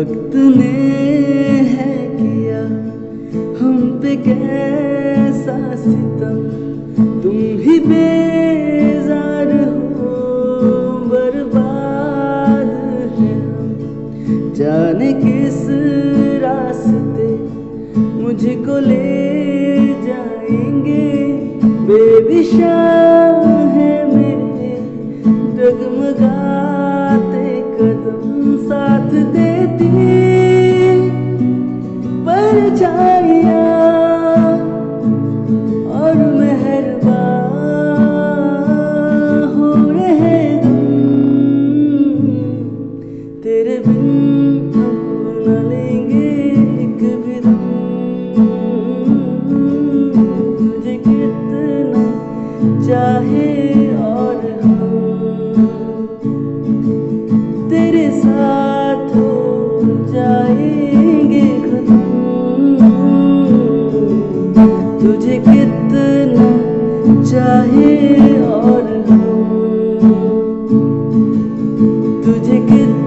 वक्त ने है किया हम पे कैसा सितम, तुम ही बेजार हो, बर्बाद है हम। जाने किस रास्ते मुझको ले जाएंगे, बेदिशा है मेरे डगमगाते कदम, साथ देती परछाइयाँ और मेहरबान हो रहे गम, तेरे बिन अब न लेंगे एक भी दम। तुझे कितना चाहे और हम तेरे साथ हो जाएंगे खत्म। तुझे कितना चाहे और हम तुझे कितना